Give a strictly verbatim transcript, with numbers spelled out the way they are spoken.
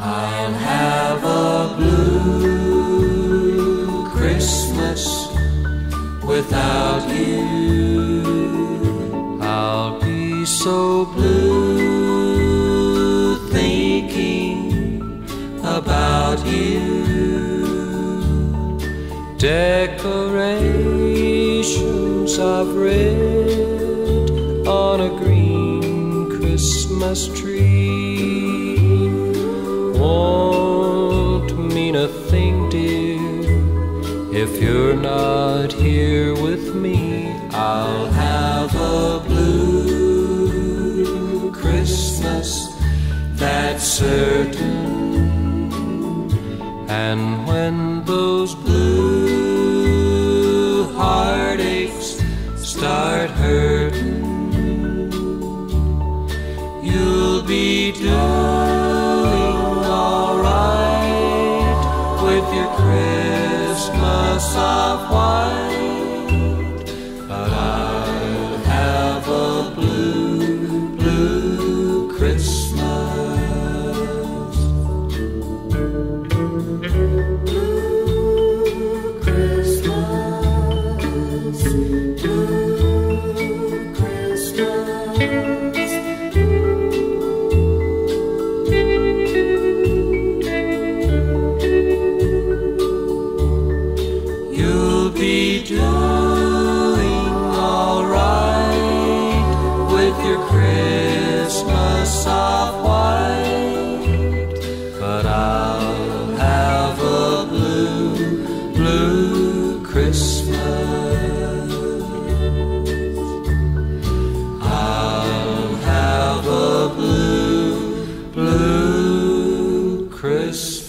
I'll have a blue Christmas without you. I'll be so blue thinking about you. Decorations of red on a green Christmas tree won't mean a thing, dear, if you're not here with me. I'll have a blue Christmas, that's certain. And when those blue heartaches start hurting, you'll be doing alright with your Christmas of white. But I'll have a blue, blue Christmas. Blue Christmas, blue Christmas. You'll be doing alright with your Christmas of white. But I'll have a blue, blue Christmas. I'll have a blue, blue Christmas.